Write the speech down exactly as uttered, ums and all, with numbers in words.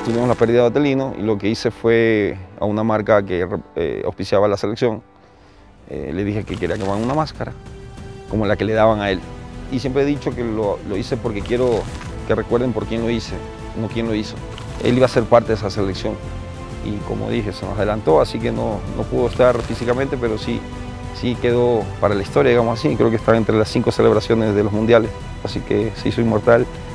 tuvimos la pérdida de Otelino y lo que hice fue a una marca que eh, auspiciaba la selección, eh, le dije que quería que me hagan una máscara, como la que le daban a él. Y siempre he dicho que lo, lo hice porque quiero que recuerden por quién lo hice, no quién lo hizo. Él iba a ser parte de esa selección y como dije, se nos adelantó, así que no, no pudo estar físicamente, pero sí, sí quedó para la historia, digamos así. Creo que estaba entre las cinco celebraciones de los mundiales, así que se hizo inmortal.